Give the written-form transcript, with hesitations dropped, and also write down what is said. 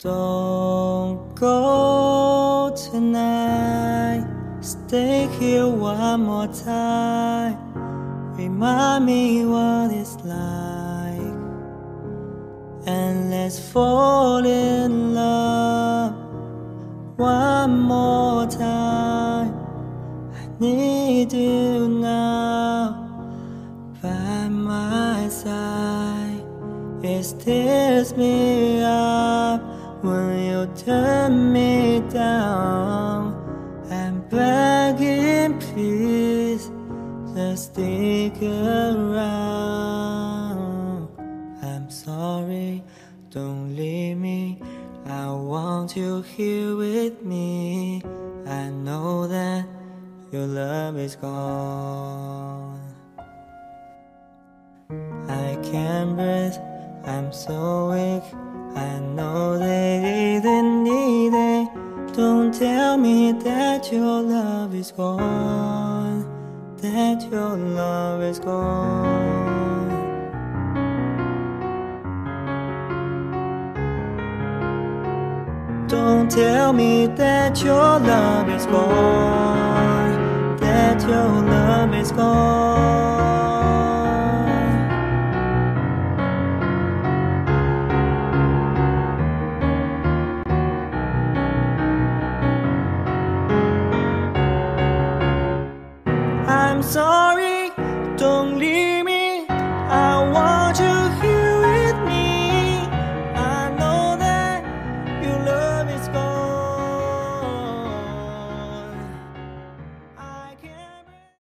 Don't go tonight. Stay here one more time. Remind me what it's like, and let's fall in love one more time. I need you now by my side. It stirs me up when you turn me down. I'm begging, please, just stick around. I'm sorry, don't leave me. I want you here with me. I know that your love is gone. I can't breathe, I'm so weak. I know they didn't need it. Don't tell me that your love is gone, that your love is gone. Don't tell me that your love is gone, that your love is gone. I'm sorry.